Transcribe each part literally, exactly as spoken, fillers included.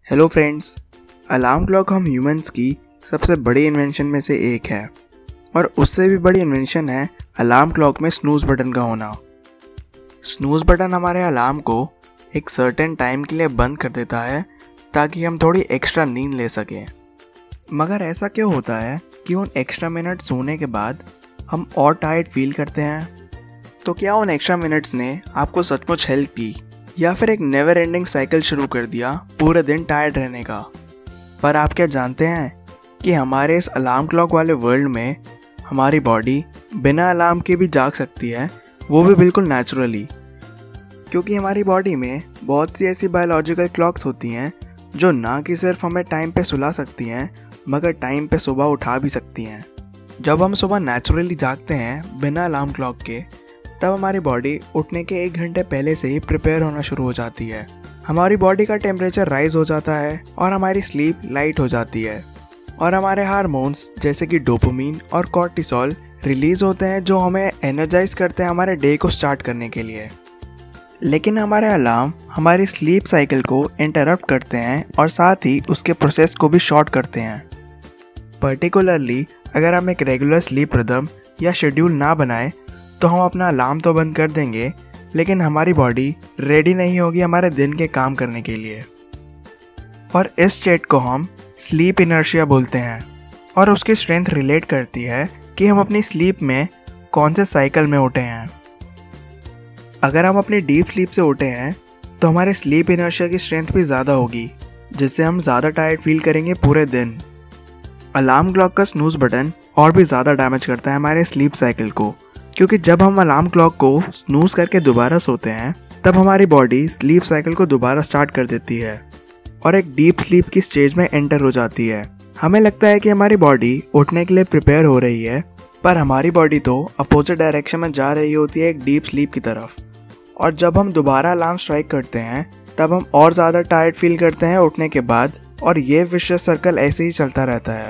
Hello friends, alarm clock हम humans की सबसे बड़ी इन्वेंशन में से एक है और उससे भी बड़ी इन्वेंशन है अलार्म क्लॉक में स्नूज़ बटन का होना। स्नूज़ बटन हमारे अलार्म को एक सर्टेन टाइम के लिए बंद कर देता है ताकि हम थोड़ी एक्स्ट्रा नींद ले सकें। मगर ऐसा क्यों होता है कि उन एक्स्ट्रा मिनट सोने के बाद हम और टायर्ड फील करते हैं? तो क्या उन एक्स्ट्रा मिनट्स ने आपको सचमुच हेल्प की या फिर एक नेवर एंडिंग साइकिल शुरू कर दिया पूरे दिन टायर्ड रहने का? पर आप क्या जानते हैं कि हमारे इस अलार्म क्लॉक वाले वर्ल्ड में हमारी बॉडी बिना अलार्म के भी जाग सकती है, वो भी बिल्कुल नेचुरली। क्योंकि हमारी बॉडी में बहुत सी ऐसी बायोलॉजिकल क्लॉक्स होती हैं जो ना कि सिर्फ हमें टाइम पे सुला सकती हैं मगर टाइम पे सुबह उठा भी सकती हैं। जब हम सुबह नेचुरली जागते हैं बिना अलार्म क्लॉक के, तब हमारी बॉडी उठने के एक घंटे पहले से ही प्रिपेयर होना शुरू हो जाती है। हमारी बॉडी का टेम्परेचर राइज हो जाता है और हमारी स्लीप लाइट हो जाती है और हमारे हार्मोन्स जैसे कि डोपामिन और कॉर्टिसोल रिलीज होते हैं जो हमें एनर्जाइज करते हैं हमारे डे को स्टार्ट करने के लिए। लेकिन हमारे अलार्म हमारी स्लीप साइकिल को इंटरप्ट करते हैं और साथ ही उसके प्रोसेस को भी शॉर्ट करते हैं। पर्टिकुलरली अगर हम एक रेगुलर स्लीप रिदम या शेड्यूल ना बनाएं तो हम अपना अलार्म तो बंद कर देंगे लेकिन हमारी बॉडी रेडी नहीं होगी हमारे दिन के काम करने के लिए। और इस स्टेट को हम स्लीप इनर्शिया बोलते हैं और उसकी स्ट्रेंथ रिलेट करती है कि हम अपनी स्लीप में कौन से साइकिल में उठे हैं। अगर हम अपनी डीप स्लीप से उठे हैं तो हमारे स्लीप इनर्शिया की स्ट्रेंथ भी ज़्यादा होगी जिससे हम ज़्यादा टायर्ड फील करेंगे पूरे दिन। अलार्म क्लॉक का स्नूज़ बटन और भी ज़्यादा डैमेज करता है हमारे स्लीप साइकिल को, क्योंकि जब हम अलार्म क्लॉक को स्नूज़ करके दोबारा सोते हैं तब हमारी बॉडी स्लीप साइकिल को दोबारा स्टार्ट कर देती है और एक डीप स्लीप की स्टेज में एंटर हो जाती है। हमें लगता है कि हमारी बॉडी उठने के लिए प्रिपेयर हो रही है, पर हमारी बॉडी तो अपोजिट डायरेक्शन में जा रही होती है एक डीप स्लीप की तरफ। और जब हम दोबारा अलार्म स्ट्राइक करते हैं तब हम और ज़्यादा टायर्ड फील करते हैं उठने के बाद, और ये विशियस सर्कल ऐसे ही चलता रहता है।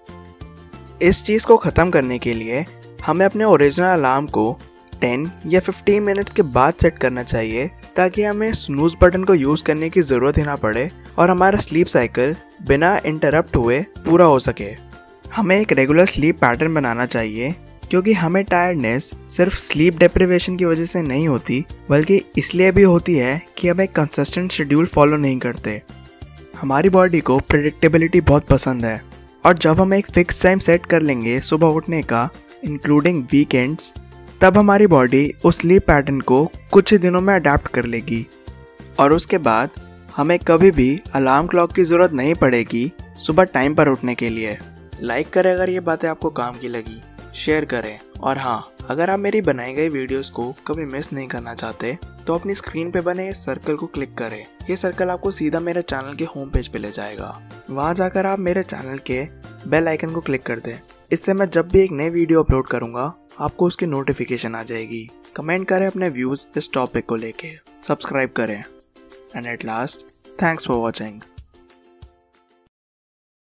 इस चीज़ को ख़त्म करने के लिए हमें अपने ओरिजिनल अलार्म को टेन या फिफ्टीन मिनट्स के बाद सेट करना चाहिए ताकि हमें स्नूज़ बटन को यूज़ करने की ज़रूरत ही ना पड़े और हमारा स्लीप साइकिल बिना इंटरप्ट हुए पूरा हो सके। हमें एक रेगुलर स्लीप पैटर्न बनाना चाहिए क्योंकि हमें टायर्डनेस सिर्फ स्लीप डेप्रिवेशन की वजह से नहीं होती, बल्कि इसलिए भी होती है कि हम एक कंसिस्टेंट शेड्यूल फॉलो नहीं करते। हमारी बॉडी को प्रेडिक्टेबिलिटी बहुत पसंद है और जब हम एक फिक्स टाइम सेट कर लेंगे सुबह उठने का, इंक्लूडिंग वीकेंड्स, तब हमारी बॉडी उस स्लीप पैटर्न को कुछ ही दिनों में अडेप्ट कर लेगी और उसके बाद हमें कभी भी अलार्म क्लॉक की ज़रूरत नहीं पड़ेगी सुबह टाइम पर उठने के लिए। लाइक करें अगर ये बातें आपको काम की लगी, शेयर करें, और हाँ, अगर आप मेरी बनाई गई वीडियोस को कभी मिस नहीं करना चाहते तो अपनी स्क्रीन पे बने इस सर्कल को क्लिक करें। ये सर्कल आपको सीधा मेरे चैनल के होम पेज पे ले जाएगा। वहाँ जाकर आप मेरे चैनल के बेल आइकन को क्लिक कर दें। इससे मैं जब भी एक नई वीडियो अपलोड करूँगा आपको उसकी नोटिफिकेशन आ जाएगी। कमेंट करें अपने व्यूज़ इस टॉपिक को लेके, सब्सक्राइब करें, and at last, thanks for watching.